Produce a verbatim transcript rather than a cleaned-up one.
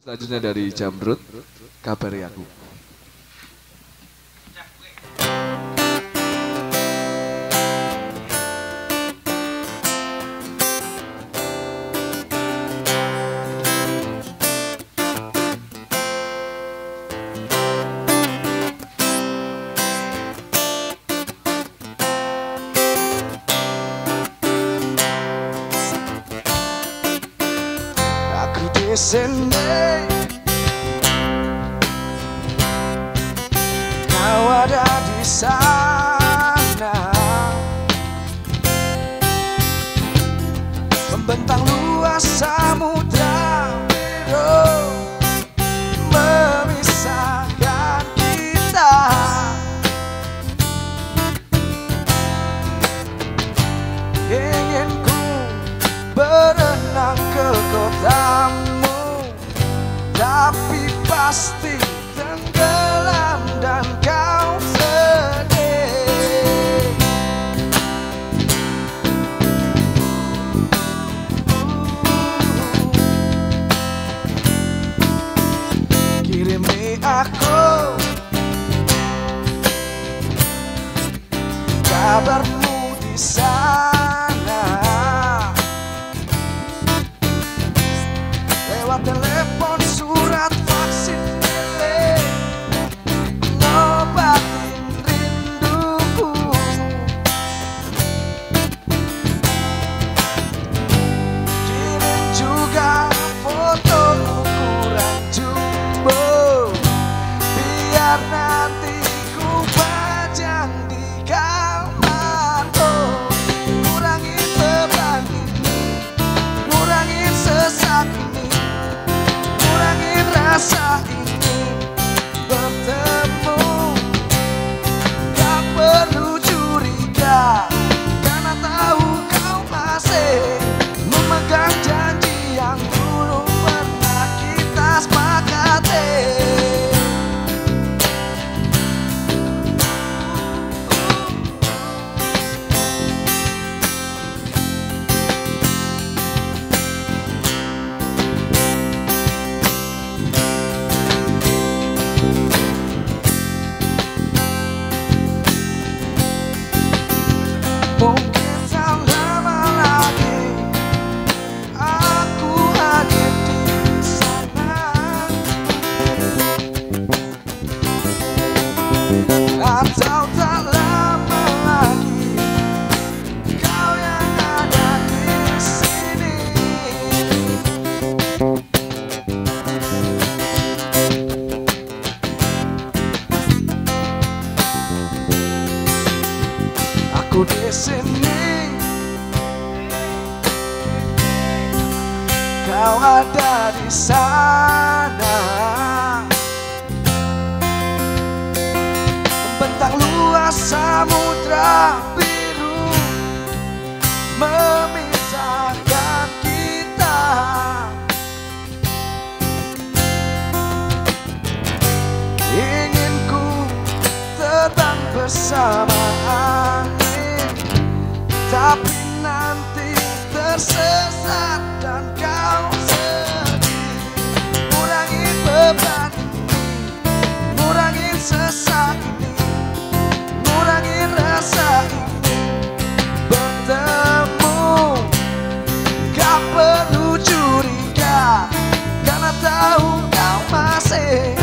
Selanjutnya dari Jamrud, Kabari Aku. Aku di sini, kau ada di sana, membentang luas samudra biru, memisahkan kita. Ingin ku berenang ke kotamu, tapi pasti tenggelam dan kau sedih. Kirimi aku kabarmu di sana, lewat telepon, surat, vaksin, tele, ngobatin rinduku. Kirim juga foto ukuran jumbo, biar nanti ku pajang di kamarku. Kurangin beban ini, kurangin sesak ini, kurangin rasa ini bertemu. Gak perlu curiga, karena tahu kau masih memegang janji yang dulu pernah kita sepakati. Mungkin tak lama lagi aku hadir di sana, atau tak lama lagi kau yang ada di sini. Aku di sini, kau ada di sana, membentang luas samudra biru, memisahkan kita. Ingin ku terbang bersama angin, tapi nanti tersesat dan kau sedih. Kurangin beban ini, kurangin sesak ini, kurangin rasa ini bertemu. Gak perlu curiga, karena tahu kau masih